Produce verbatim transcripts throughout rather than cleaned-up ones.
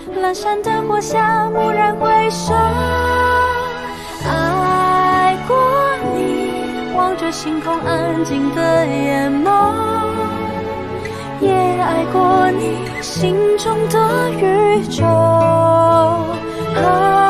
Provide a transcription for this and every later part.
阑珊灯火下蓦然回首，爱过你，望着星空安静的眼眸，也爱过你心中的宇宙。啊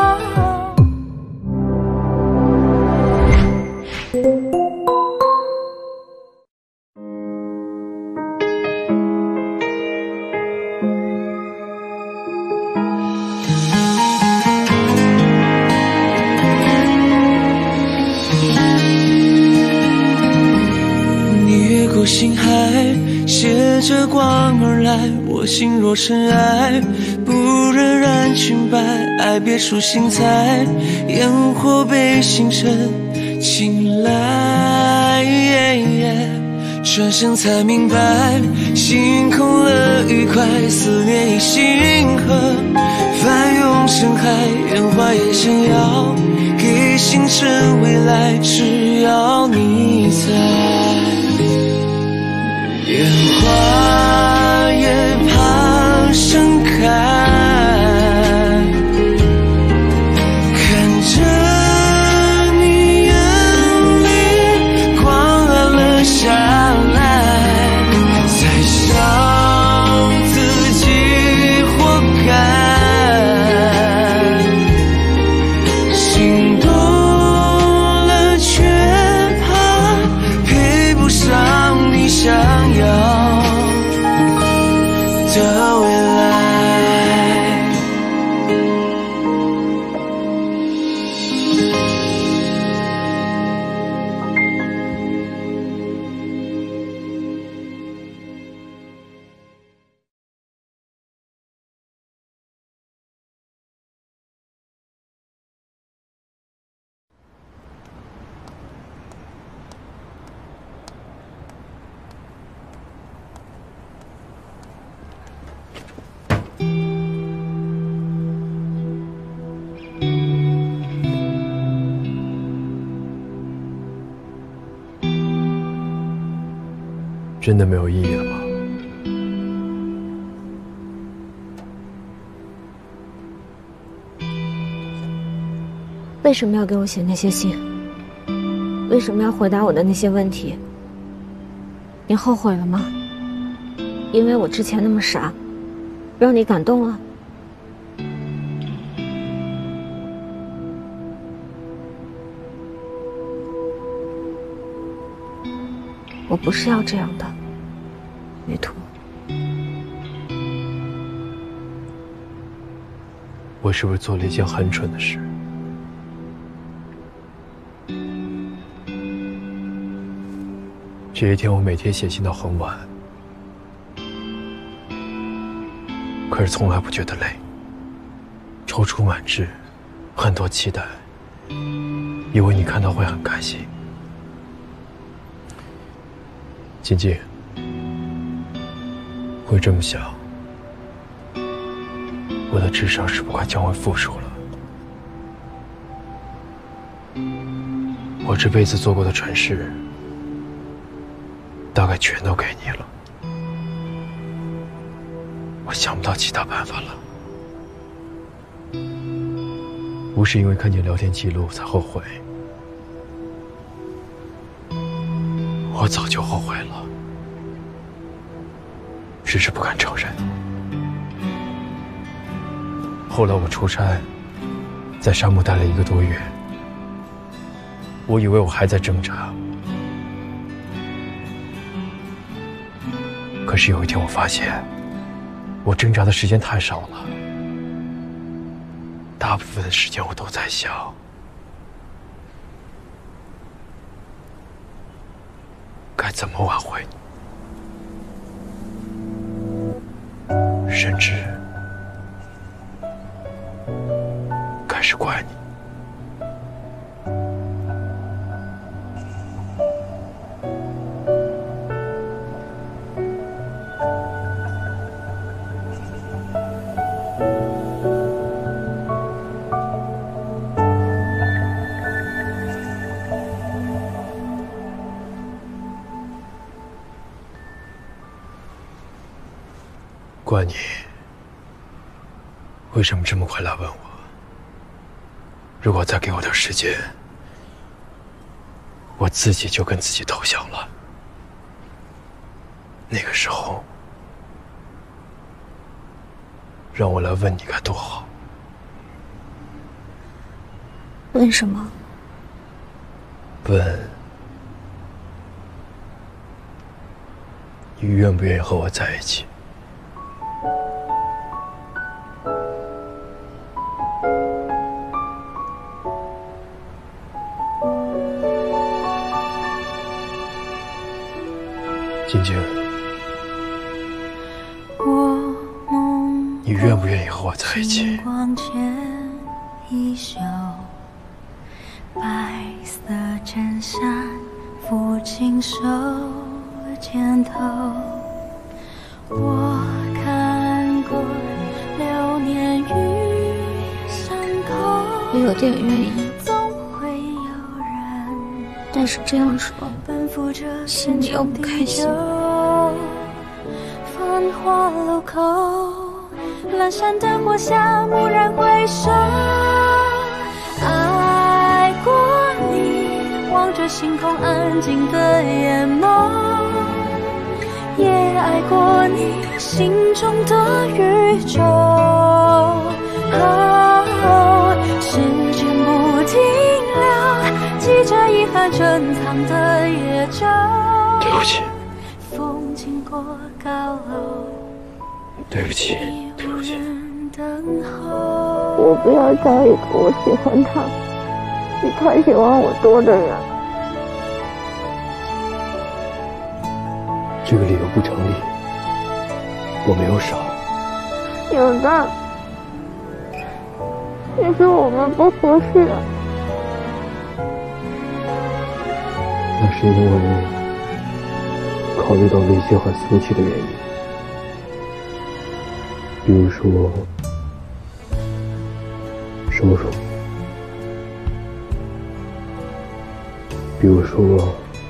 星海携着光而来，我心若尘埃，不忍染裙摆，爱别出心裁，烟火被星辰青睐。转身才明白，心空了愉快，思念已星河，翻涌成海，烟花也想要给星辰未来，只要你在。烟花也怕盛开，看着你眼里光暗了下来，才想自己活该，心动了却怕配不上你想的未来。 真的没有意义了吗？ 为什么要给我写那些信？为什么要回答我的那些问题？你后悔了吗？因为我之前那么傻，让你感动了？我不是要这样的，雨图。 我是不是做了一件很蠢的事？这一天，我每天写信到很晚，可是从来不觉得累，踌躇满志，很多期待，以为你看到会很开心。静静，会这么想，我的智商是不快将会负数了。我这辈子做过的蠢事，大概全都给你了。我想不到其他办法了。不是因为看见聊天记录才后悔，我早就后悔了，只是不敢承认。后来我出差，在沙漠待了一个多月，我以为我还在挣扎，可是有一天我发现，我挣扎的时间太少了，大部分的时间我都在想，该怎么挽回你，甚至开始怪你。怪你为什么这么快来问我？如果再给我点时间，我自己就跟自己投降了。那个时候，让我来问你该多好。 问什么？ 问你愿不愿意和我在一起？晶晶，你愿不愿意和我在一起？ 光前一宿，白色衬衫，抚琴手肩头。我看过流年与伤口， 我有点愿意， 总会有人但是这样说， 奔赴着心里又不开心。 繁华路口，阑珊灯火下，蓦然回首，爱过你，望着星空安静的眼眸，也爱过你心中的宇宙。哦，时间不停留，记着遗憾珍藏的夜舟。 对不起， 风经过高楼， 对不起，对不起。 我不要找一个我喜欢他，比他喜欢我多的人。 这个理由不成立，我没有傻。 有的，也是我们不合适。 那是因为考虑到了一些很俗气的原因，比如说收入，比如说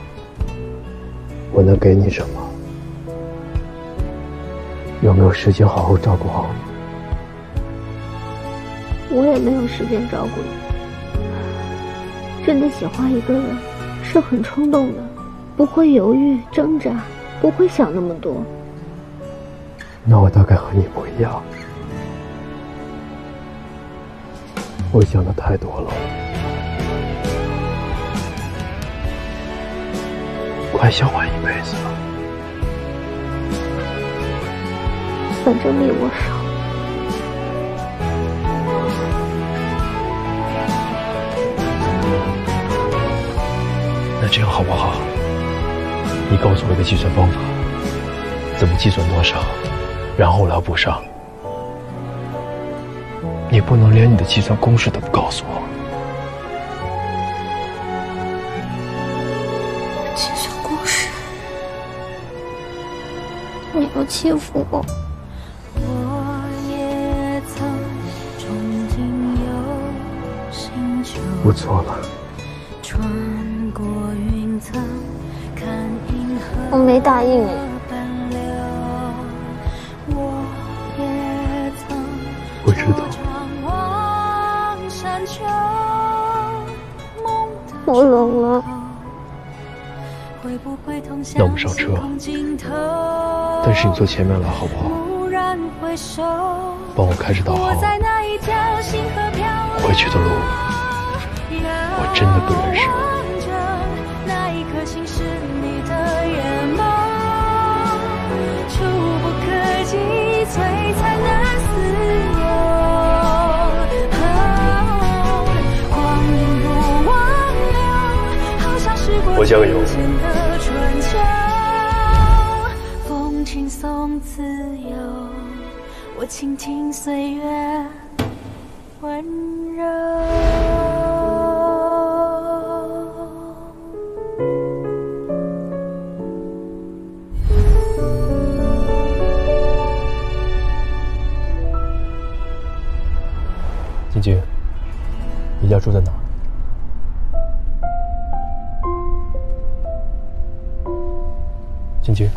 我能给你什么，有没有时间好好照顾好你？我也没有时间照顾你。真的喜欢一个人是很冲动的，不会犹豫挣扎，不会想那么多。 那我大概和你不一样，我想的太多了，快想完一辈子了。 反正比我少。 那这样好不好？你告诉我一个计算方法，怎么计算多少，然后我来补上。你不能连你的计算公式都不告诉我。 计算公式？你要欺负我？ 我错了。 我没答应你。 我知道。 我冷了。 那我们上车，但是你坐前面来好不好？帮我开着导航。回去的路我真的不认识。我加个油。 风轻松自由，我倾听岁月温柔。 晶晶，你家住在哪儿？晶晶，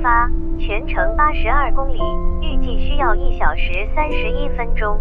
发，全程八十二公里，预计需要一小时三十一分钟。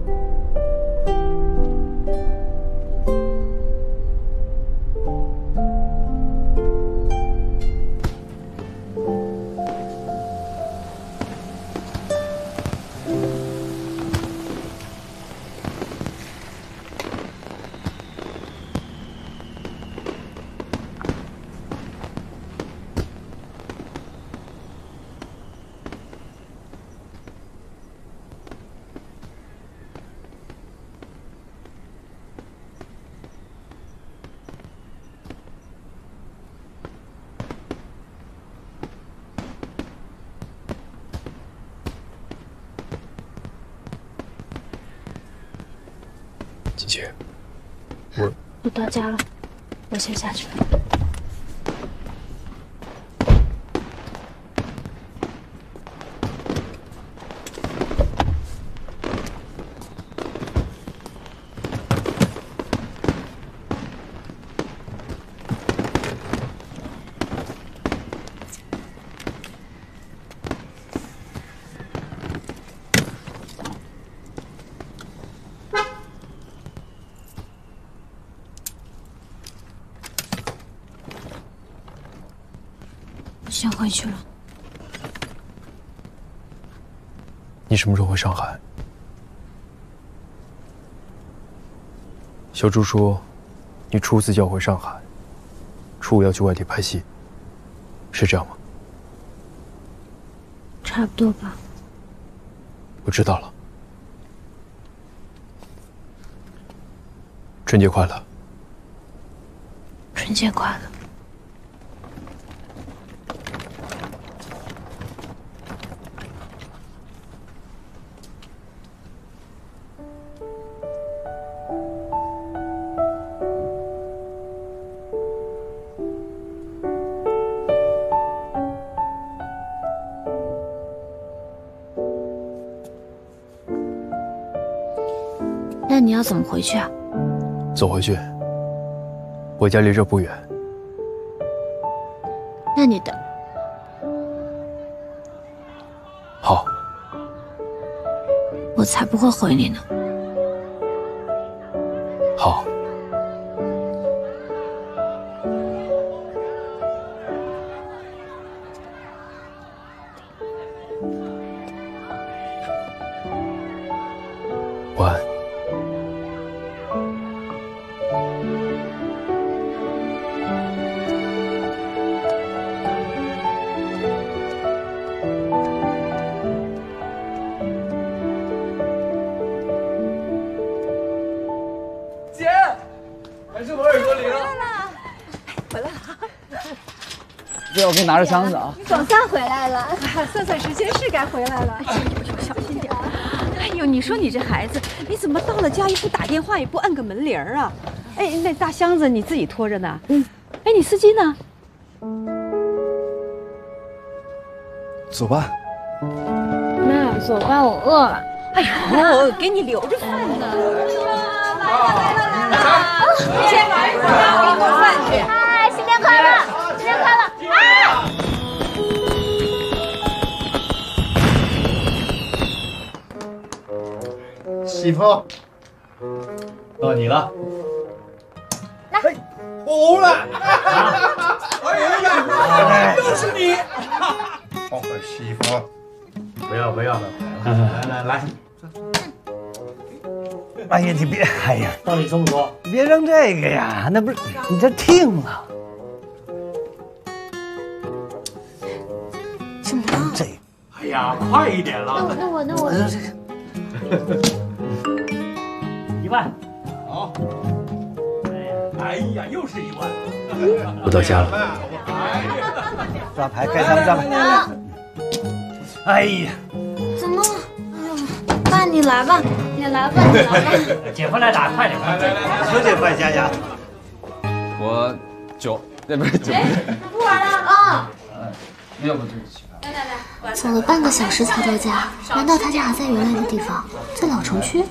锦姐，我我到家了，我先下去了。先回去了。 你什么时候回上海？小朱说，你初四就要回上海，初五要去外地拍戏，是这样吗？ 差不多吧。 我知道了。春节快乐！ 春节快乐！那你要怎么回去啊？ 走回去，我家离这不远。 那你等。 好。 我才不会回你呢。 好。晚安。 对，我给你拿着箱子啊。 你总算回来了，算算时间是该回来了。哎呦，小心点！哎呦，你说你这孩子，你怎么到了家也不打电话，也不按个门铃啊？哎，那大箱子你自己拖着呢？嗯。哎，你司机呢？ 走吧。 妈，走吧，我饿了。 哎呦，给你留着饭呢。来了来了来了！先玩一会儿，我给你弄饭去。 嗨，新年快乐！新年快乐！啊！ 媳妇，到你了。来，红了！哎呀，又是你！好媳妇，不要不要了，来来来。 哎呀，你别，哎呀， 到底这么多？ 你别扔这个呀，那不是你这听了。 怎么了？ 这， 哎呀，快一点了。 那我那我那我。 一万。好。哎呀，又是一万。 我到家了。 抓牌，该咱们抓牌。哎呀， 怎么了？哎呦，爸，你来吧，你来吧，你来吧。 姐夫来打，快点！来来来， 多久办家家？ 我九，那不是九。 不玩了啊！ 要不就起来。 来来来，走了半个小时才到家，难道他家还在原来的地方，在老城区？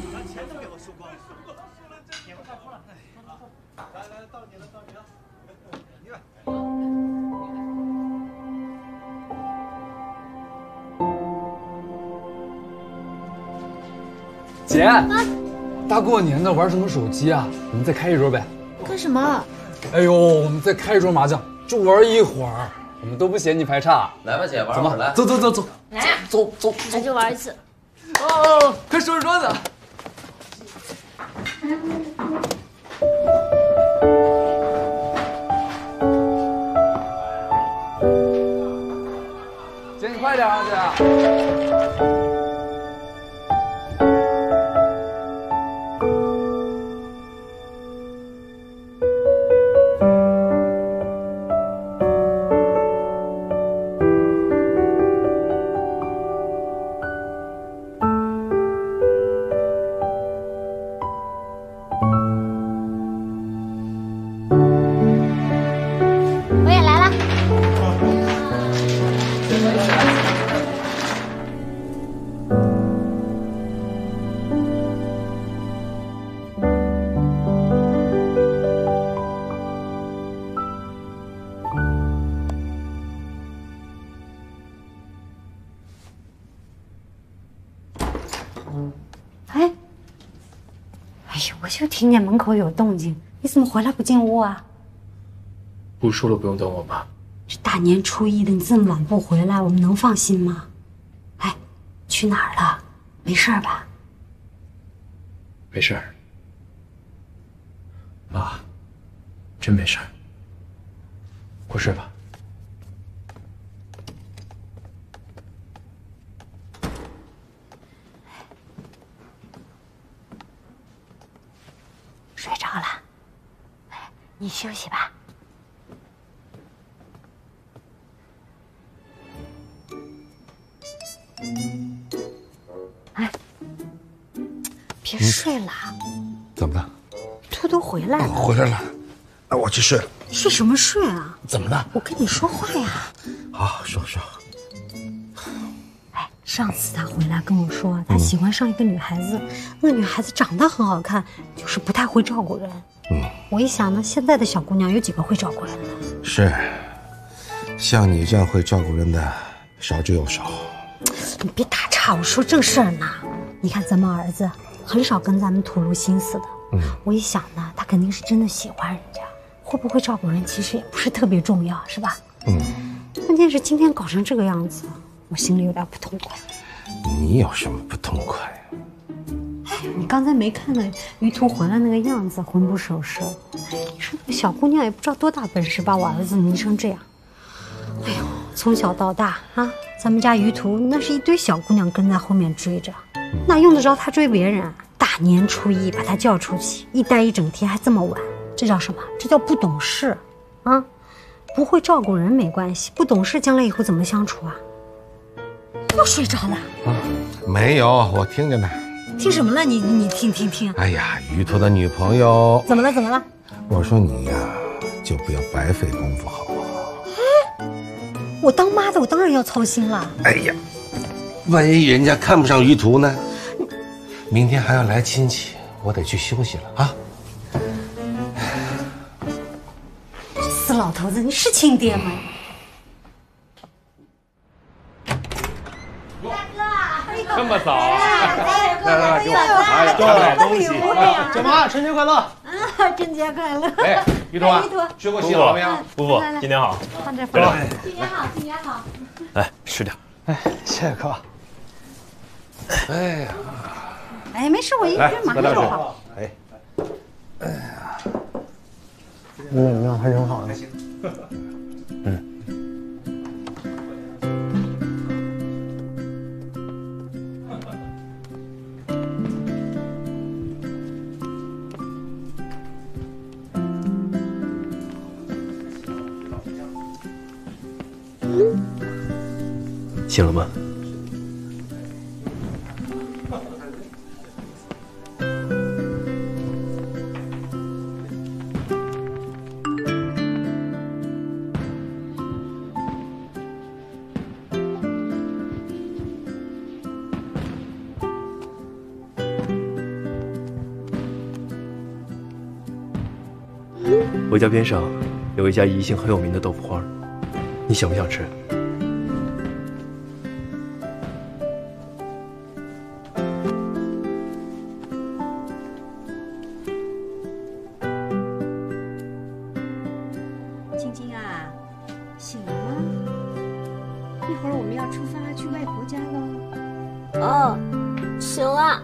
姐，大过年的玩什么手机啊？我们再开一桌呗。 干什么？ 哎呦，我们再开一桌麻将，就玩一会儿，我们都不嫌你排差。 来吧，姐，玩走吧，来，走走走走， 来， 走走， 那就玩一次。 哦，快收拾桌子。姐，你快点啊，姐。 哎，哎呦，我就听见门口有动静，你怎么回来不进屋啊？ 不是说了不用等我吗？ 这大年初一的，你这么晚不回来，我们能放心吗？哎，去哪儿了？没事吧？ 没事儿，妈，真没事儿。快睡吧。 睡着了，你休息吧。哎，别睡了， 怎么了？ 兔都回来了。 回来了，那我去睡了。 睡什么睡啊？ 怎么了？ 我跟你说话呀。 好，说说。 哎，上次他回来跟我说，他喜欢上一个女孩子，那女孩子长得很好看，就是不太会照顾人。嗯，我一想呢，现在的小姑娘有几个会照顾人的？ 是，像你这样会照顾人的少之又少。 你别打岔，我说正事儿呢。你看咱们儿子很少跟咱们吐露心思的。嗯，我一想呢，他肯定是真的喜欢人家，会不会照顾人其实也不是特别重要，是吧？嗯。关键是今天搞成这个样子，我心里有点不痛快。 你有什么不痛快？ 哎，你刚才没看到于途回来那个样子，魂不守舍。你说那个小姑娘也不知道多大本事，把我儿子迷成这样。哎呦，从小到大啊，咱们家于途那是一堆小姑娘跟在后面追着，哪用得着他追别人啊？大年初一把他叫出去，一待一整天还这么晚，这叫什么？这叫不懂事啊！不会照顾人没关系，不懂事将来以后怎么相处啊？又睡着了？ 啊，没有，我听着呢。 听什么了？你你听听听！ 哎呀，于途的女朋友怎么了？怎么了？ 我说你呀，就不要白费功夫，好不好？ 哎，我当妈的，我当然要操心了。 哎呀，万一人家看不上于途呢？明天还要来亲戚，我得去休息了啊！ 死老头子，你是亲爹吗？ 这么早啊！ 来来，给我，哎呀，多买东西。 舅妈，春节快乐！ 啊，春节快乐！ 哎，于途啊，学过洗澡没有？ 伯伯，今年好。 放这回来。今年好，今年好。 来，吃点。 哎，谢谢哥。 哎呀， 哎，没事，我一个人马上就好。 哎，哎呀， 你怎么样？还挺好的。 嗯。醒了吗？我家边上有一家宜兴很有名的豆腐花，你想不想吃？ 一会儿我们要出发去外婆家喽。 哦，行啊。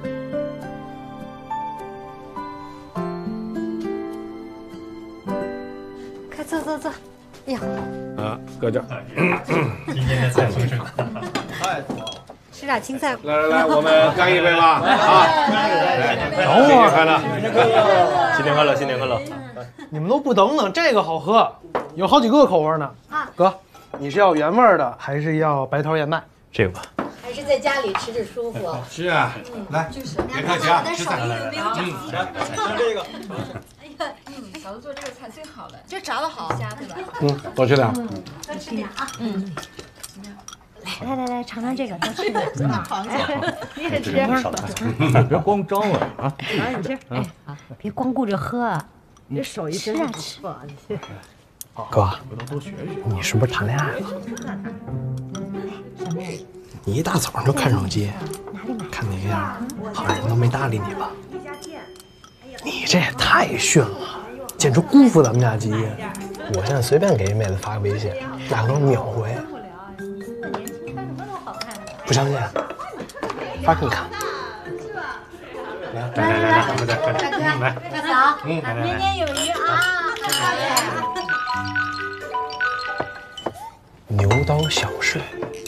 快坐坐坐。哎呀， 啊，搁这儿。 今天的菜丰盛， 太多了。 吃点青菜。 来来来，我们干一杯吧！啊， 等会儿， 快乐， 新年快乐，新年快乐！ 你们都不等等，这个好喝，有好几个口味呢。啊，哥，你是要原味的，还是要白桃燕麦？ 这个吧。 还是在家里吃着舒服。 是啊，来， 就是别客气啊，吃菜。 来来来， 嗯， 吃这个。哎呀，嗯，嫂子做这个菜最好了，这炸的好，虾对吧？ 嗯，多吃点。 多吃点啊。嗯。 来来来，尝尝这个，多吃点。 螃蟹， 你也吃。 别光张我啊！ 来，你吃。哎，好，别光顾着喝啊，这手艺真不错。 哥，你是不是谈恋爱了？ 什么？ 你一大早上就看手机，看那个样，好像人都没搭理你吧？你这也太逊了，简直辜负咱们家基因。我现在随便给一妹子发个微信，那个都是秒回。不相信？发给你看。 来来来来，大哥，大嫂，嗯，年年有余啊！ 牛刀小试。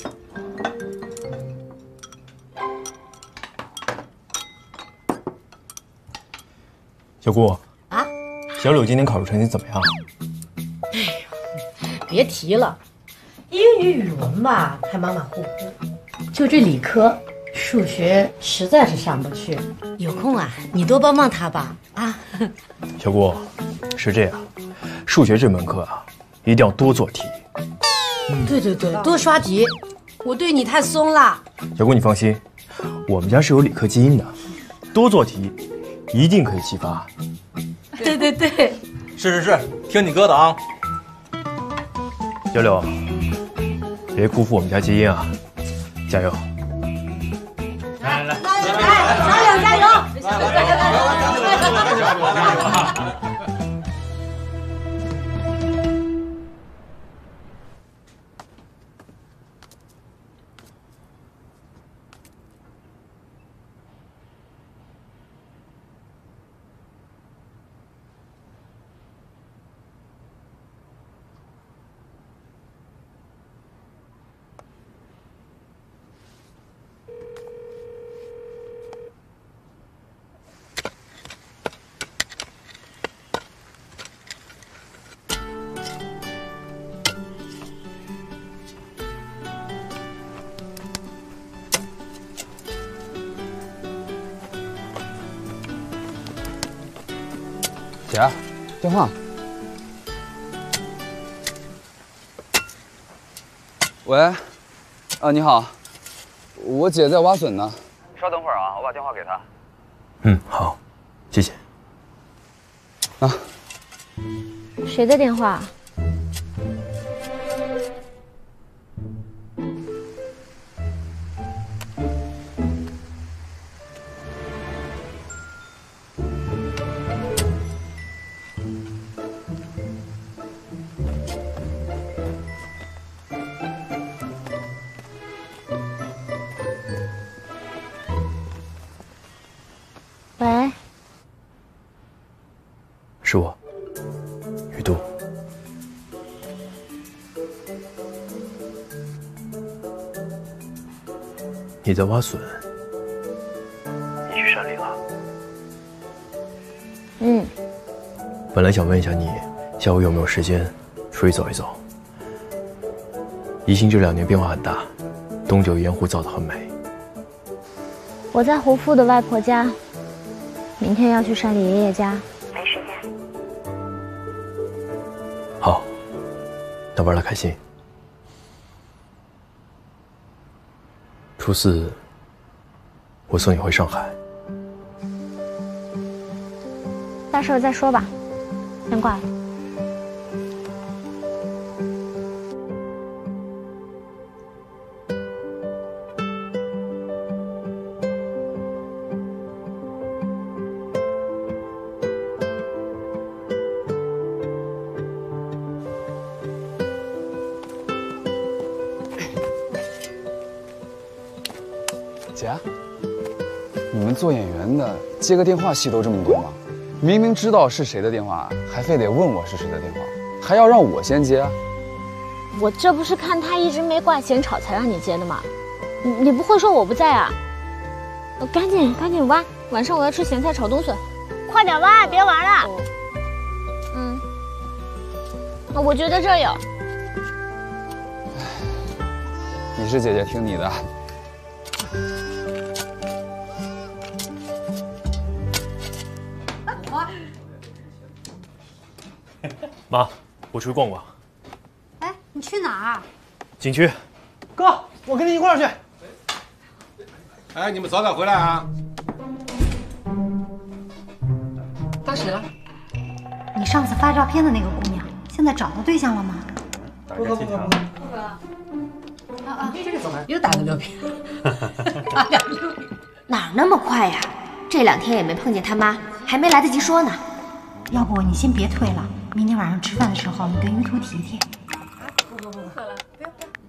小姑啊， 小柳今天考试成绩怎么样？ 哎呦，别提了，英语、语文吧还马马虎虎，就这理科、数学实在是上不去。有空啊，你多帮帮他吧。啊， 小姑，是这样，数学这门课啊，一定要多做题。 对对对，多刷题。我对你太松了。 小姑，你放心，我们家是有理科基因的，多做题，一定可以启发。 对对对， 是是是，听你哥的啊。 小柳，别辜负我们家基因啊，加油！ 来来来，小柳加油！ 来来来来来。 姐，电话。喂，啊，你好，我姐在挖笋呢。 你稍等会儿啊，我把电话给她。 嗯，好，谢谢。 啊， 谁的电话？喂， 是我，雨都。你在挖笋？你去山里了？ 嗯。 本来想问一下你，下午有没有时间出去走一走？宜兴这两年变化很大，东九盐湖造得很美。 我在胡父的外婆家。明天要去山里爷爷家， 没时间。 好，那玩得开心。初四，我送你回上海。 到时候再说吧，先挂了。 谁啊？ 你们做演员的接个电话戏都这么多吗？明明知道是谁的电话，还非得问我是谁的电话，还要让我先接啊？ 我这不是看他一直没挂嫌吵才让你接的吗？你你不会说我不在啊？赶紧赶紧挖，晚上我要吃咸菜炒冬笋，快点挖，别玩了。嗯，我觉得这儿有。 你是姐姐，听你的。 妈，我出去逛逛。 哎，你去哪儿？ 景区。 哥，我跟你一块儿去。 哎，你们早点回来啊！ 大喜了。你上次发照片的那个姑娘，现在找到对象了吗？ 不不不不不。 啊啊，这个怎么又打个溜冰？ 打点溜冰？ 哪那么快呀？这两天也没碰见他妈，还没来得及说呢。 要不你先别推了，明天晚上吃饭的时候你跟于途提提。 不不不，喝了，不要不要。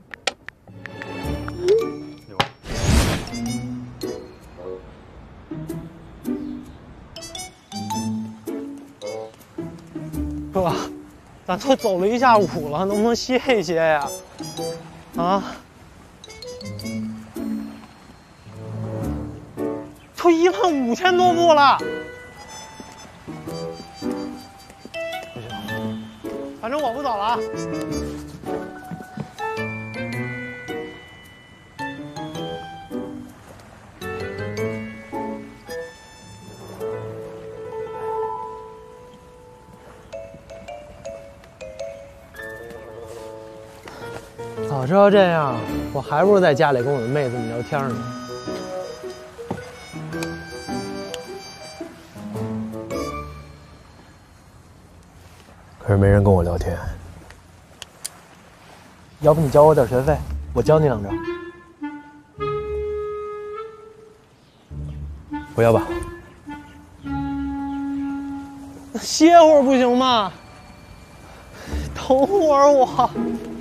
哥，咱都走了一下午了，能不能歇一歇呀？啊？都一万五千多步了。不行，反正我不走了啊。早知道这样，我还不如在家里跟我的妹子们聊天呢。 可是没人跟我聊天。 要不你交我点学费，我教你两招。 不要吧。 歇会儿不行吗？等会儿我。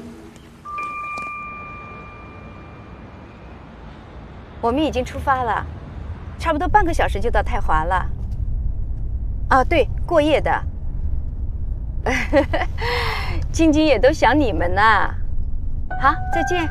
我们已经出发了，差不多半个小时就到太华了。啊，对，过夜的。晶晶也都想你们呢。好，再见。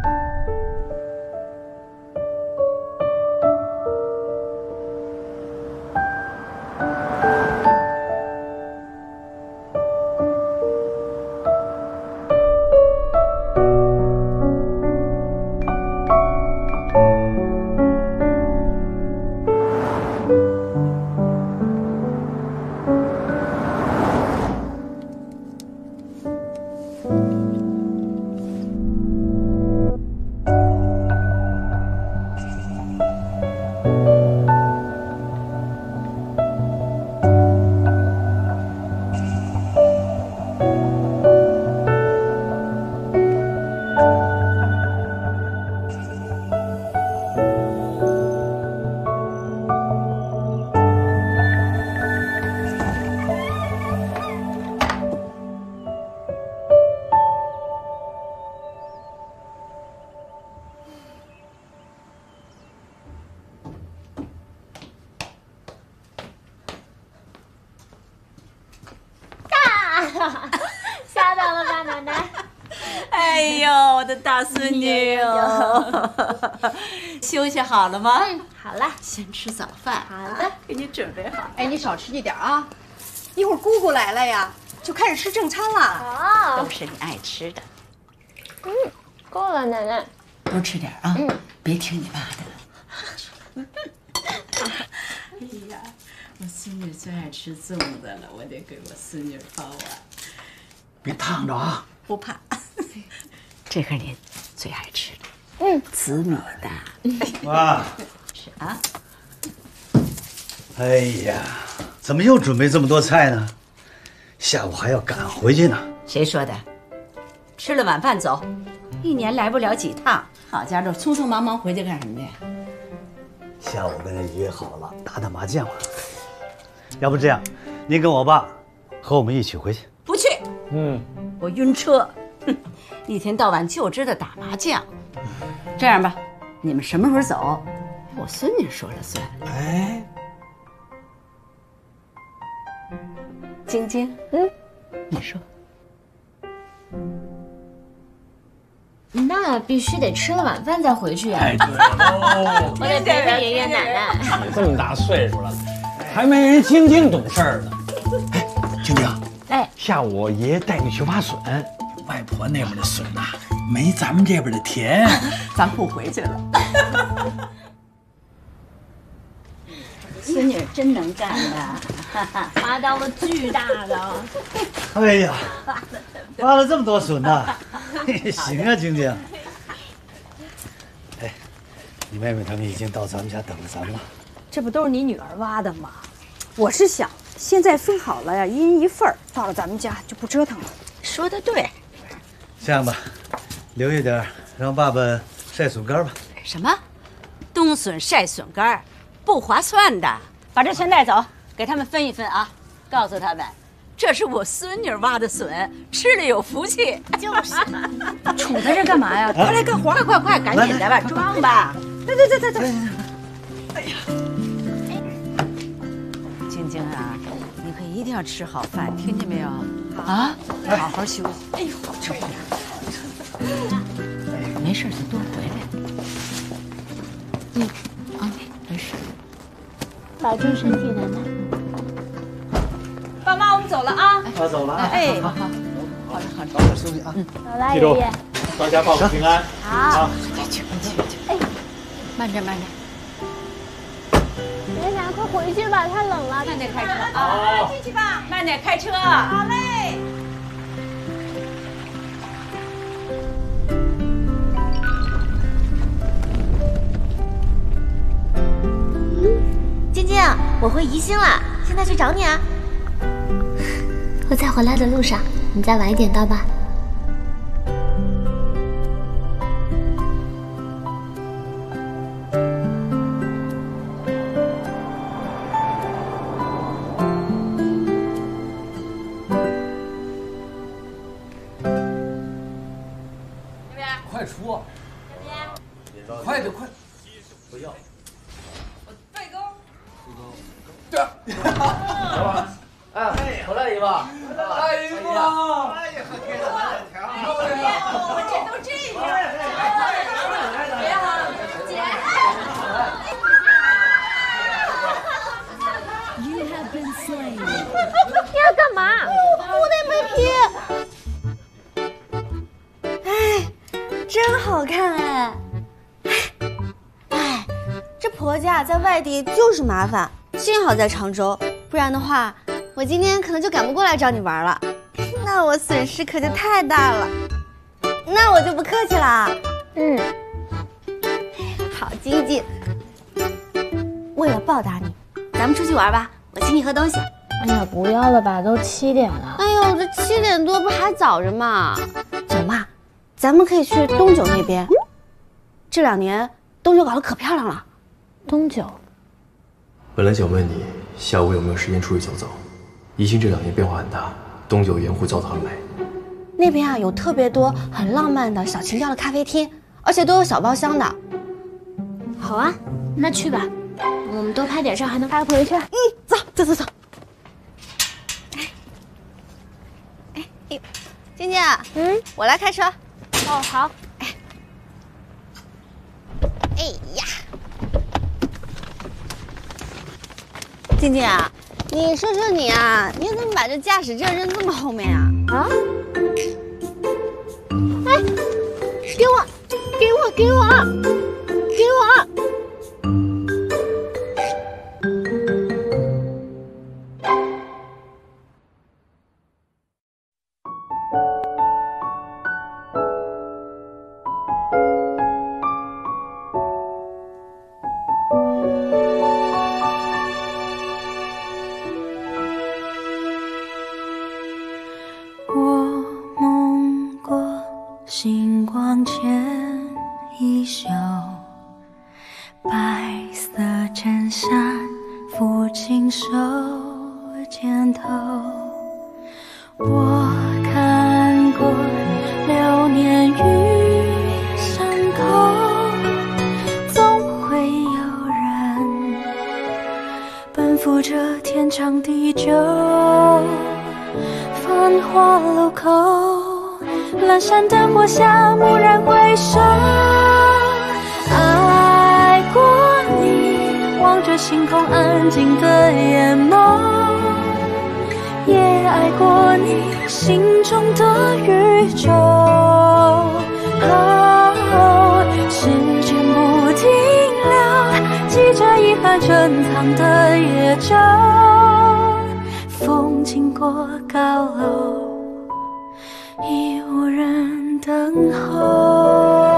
吓到了吧，奶奶？ 哎呦，我的大孙女哦，休息好了吗？ 嗯，好了， 先吃早饭。 好的， 给你准备好。 哎，你少吃一点啊，一会儿姑姑来了呀，就开始吃正餐了。 哦， 都是你爱吃的。 嗯，够了，奶奶。 多吃点啊， 嗯， 别听你妈的。哎呀，我孙女最爱吃粽子了，我得给我孙女包碗。 别烫着啊！ 不怕。这可是您最爱吃的， 嗯， 紫米的。 哇， 吃啊！ 哎呀，怎么又准备这么多菜呢？下午还要赶回去呢。 谁说的？吃了晚饭走，一年来不了几趟。好家伙，匆匆忙忙回去干什么去？ 下午跟人约好了打打麻将。要不这样，您跟我爸和我们一起回去。 不去。 嗯， 我晕车。哼，一天到晚就知道打麻将。这样吧，你们什么时候走，我我孙女说了算。 哎， 晶晶，嗯，你说。 那必须得吃了晚饭再回去呀。 哎，对喽， 我得陪陪爷爷奶奶。 你这么大岁数了，还没人晶晶懂事儿呢。哎，晶晶， 哎， 下午爷爷带你去挖笋，外婆那边的笋呐，没咱们这边的甜。 咱不回去了。 孙女真能干的， 挖到了巨大的。 哎呀，挖了这么多笋呢，行啊，晶晶。哎，你妹妹他们已经到咱们家等着咱们了。 这不都是你女儿挖的吗？我是想，现在分好了呀，一人一份儿，到了咱们家就不折腾了。 说的对。 这样吧，留一点，让爸爸晒笋干吧。 什么？冬笋晒笋干，不划算的。 把这全带走，给他们分一分啊！告诉他们， 这是我孙女挖的笋，吃了有福气。 就是，杵在这干嘛呀？快来干活！ 快快快，赶紧的吧，装吧！ 对对对对对。 哎呀，晶晶啊，你可一定要吃好饭，听见没有？啊，好好休息。哎呦，这不没事就多回来。嗯，啊，没事。 保重身体，奶奶。 爸妈，我们走了啊！ 啊，走了啊！ 哎， 好， 好，好了好了， 早点休息啊！ 走了， 记住爷爷。 到家报个平安。 好。 去去去去。哎，慢点慢点。 爷爷奶奶，快回去吧，太冷了。 慢点开车啊！ 进去吧， 慢点开车。 好嘞。 晶晶，我回宜兴了，现在去找你啊。我在回来的路上，你再晚一点到吧。 快出！快点快！不要。 对勾。 对。 哎，回来一把。 哎呀妈！哎呀，天哪！ 我这都这样。别好，姐。 你要干嘛？我得没皮。 哎，真好看哎！哎，这婆家在外地就是麻烦，幸好在常州，不然的话，我今天可能就赶不过来找你玩了。那我损失可就太大了。那我就不客气了。嗯，好，晶晶，为了报答你，咱们出去玩吧，我请你喝东西。 哎呀，不要了吧，都七点了。 哎呦，这七点多不还早着吗？走嘛，咱们可以去东九那边。这两年东九搞得可漂亮了。 东九， 本来想问你下午有没有时间出去走走。宜兴这两年变化很大，东九盐湖造得很美。 那边啊有特别多很浪漫的小情调的咖啡厅，而且都有小包厢的。 好啊，那去吧，我们多拍点照，还能发个朋友圈。 嗯，走走走走。哎哎，晶晶，嗯，我来开车。 哦，好。 哎，哎呀，晶晶啊，你说说你啊，你怎么把这驾驶证扔这么后面啊？啊？ 哎，给我，给我，给我，给我！ 星光牵衣袖，白色衬衫抚琴手肩头。我看过流年与伤口，总会有人阑珊灯火下蓦然回首，爱过你，望着星空安静的眼眸，也爱过你心中的宇宙。哦，时间不停留，记着遗憾珍藏的夜舟，风经过高楼，已无人等候。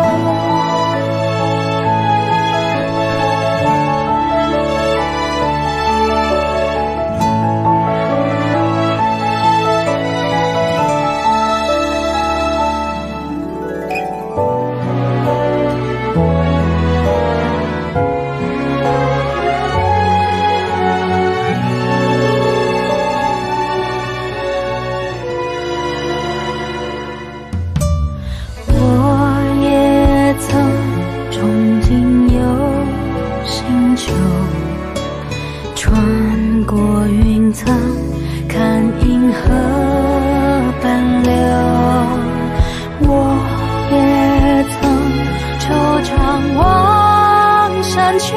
穿过云层，看银河奔流。我也曾惆怅望山丘，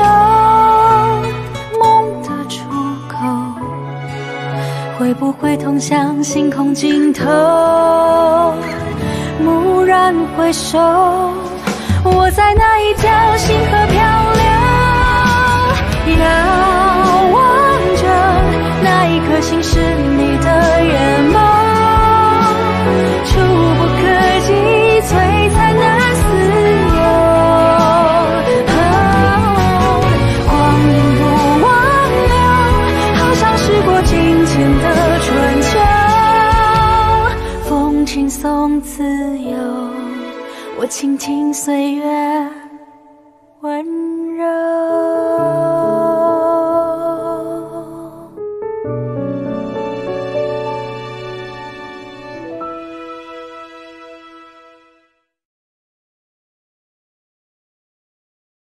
梦的出口会不会通向星空尽头？蓦然回首，我在那一条星河漂流，遥望着那一颗星是你的眼眸，触不可及，璀璨难自由。哦，光阴不挽留，好像时过境迁的春秋，风轻松自由，我倾听岁月